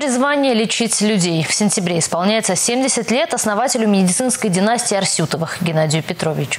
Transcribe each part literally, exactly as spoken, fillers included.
призвание – лечить людей. В сентябре исполняется семьдесят лет основателю медицинской династии Арсютовых Геннадию Петровичу.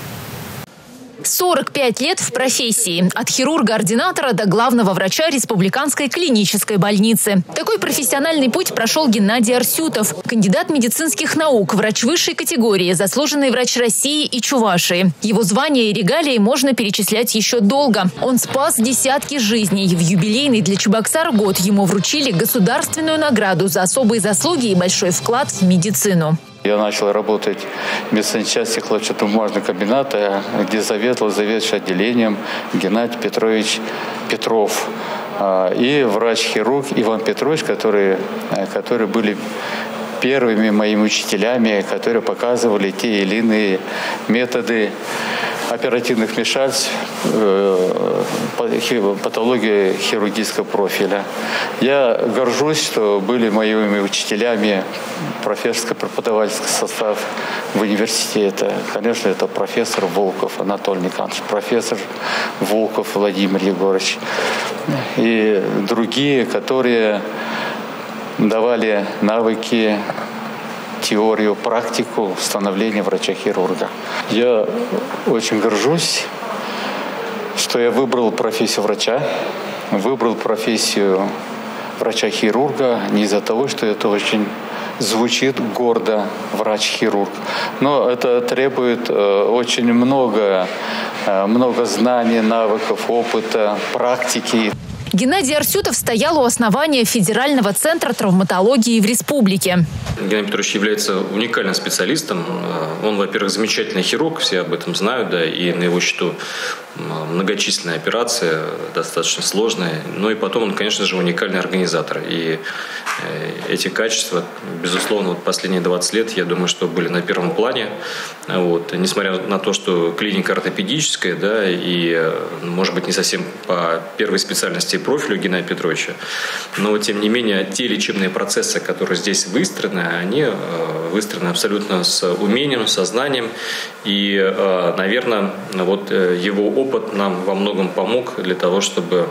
сорок пять лет в профессии. От хирурга-ординатора до главного врача Республиканской клинической больницы. Такой профессиональный путь прошел Геннадий Арсютов. Кандидат медицинских наук, врач высшей категории, заслуженный врач России и Чувашии. Его звания и регалии можно перечислять еще долго. Он спас десятки жизней. В юбилейный для Чебоксар год ему вручили государственную награду за особые заслуги и большой вклад в медицину. Я начал работать в медсанчасти хлопчатобумажного комбината, где заведовал заведующий отделением Геннадий Петрович Петров. И врач-хирург Иван Петрович, которые, которые были первыми моими учителями, которые показывали те или иные методы оперативных вмешательств, патологии хирургического профиля. Я горжусь, что были моими учителями профессорско-преподавательский состав в университете. Конечно, это профессор Волков Анатолий Николаевич, профессор Волков Владимир Егорович и другие, которые давали навыки, теорию, практику становления врача-хирурга. Я очень горжусь, что я выбрал профессию врача, выбрал профессию врача-хирурга не из-за того, что это очень звучит гордо, врач-хирург. Но это требует э, очень много, э, много знаний, навыков, опыта, практики. Геннадий Арсютов стоял у основания Федерального центра травматологии в республике. Геннадий Петрович является уникальным специалистом. Он, во-первых, замечательный хирург, все об этом знают, да, и на его счету многочисленные операции, достаточно сложные. Но и потом он, конечно же, уникальный организатор. И эти качества, безусловно, вот последние двадцать лет, я думаю, что были на первом плане. Вот. Несмотря на то, что клиника ортопедическая, да, и, может быть, не совсем по первой специальности и профилю Геннадия Петровича, но, тем не менее, те лечебные процессы, которые здесь выстроены, они выстроены абсолютно с умением, со знанием. И, наверное, вот его опыт нам во многом помог для того, чтобы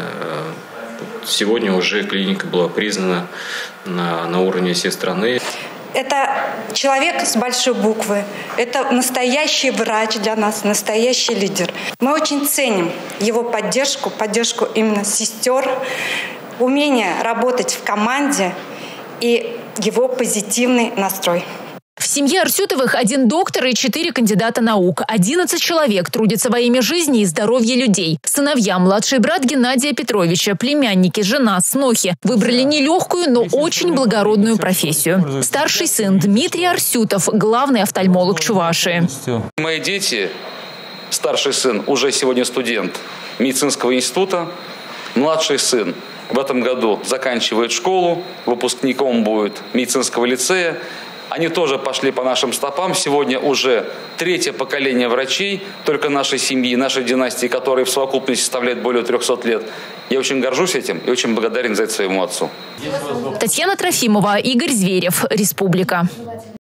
сегодня уже клиника была признана на, на уровне всей страны. Это человек с большой буквы. Это настоящий врач для нас, настоящий лидер. Мы очень ценим его поддержку, поддержку именно сестер, умение работать в команде и его позитивный настрой. В семье Арсютовых один доктор и четыре кандидата наук. Одиннадцать человек трудятся во имя жизни и здоровья людей. Сыновья, младший брат Геннадия Петровича, племянники, жена, снохи выбрали нелегкую, но очень благородную профессию. Старший сын Дмитрий Арсютов, главный офтальмолог Чувашии. Мои дети, старший сын уже сегодня студент медицинского института, младший сын в этом году заканчивает школу, выпускником будет медицинского лицея. Они тоже пошли по нашим стопам. Сегодня уже третье поколение врачей, только нашей семьи, нашей династии, которая в совокупности составляет более трехсот лет. Я очень горжусь этим и очень благодарен за это своему отцу. Татьяна Трофимова, Игорь Зверев, Республика.